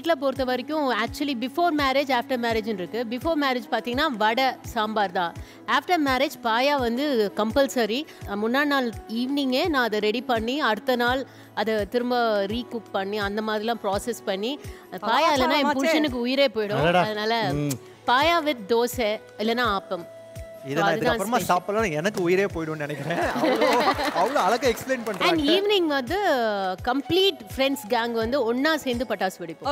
வீட்ல பொறுத்த வரைக்கும் ஆக்சுவலி பிஃபோர் மேரேஜ் ஆஃப்டர் மேரேஜ்னு இருக்கு. பிஃபோர் மேரேஜ் பார்த்தீங்கன்னா வடை சாம்பார் தான். ஆஃப்டர் மேரேஜ் பாயா வந்து கம்பல்சரி. முன்னாடி நாள் ஈவினிங்கே நான் அதை ரெடி பண்ணி அடுத்த நாள் அதை திரும்ப ரீகுக் பண்ணி அந்த மாதிரிலாம் ப்ராசஸ் பண்ணி பாயா இல்லைன்னா என் புருஷனுக்கு உயிரே போயிடும். அதனால பாயா வித் தோசை இல்லைன்னா ஆப்பம். இதெல்லாம் அப்புறமா சாப்பிடலாம் எனக்கு உயிரே போய்டும்னு நினைக்கிறேன். அவ்வளோ அழகா எக்ஸ்பிளைன் பண்றாங்க. அண்ட் ஈவினிங் வந்து கம்ப்ளீட் ஃப்ரெண்ட்ஸ் கேங் வந்து ஒண்ணா சேர்ந்து பட்டாசு வெடிப்போம்.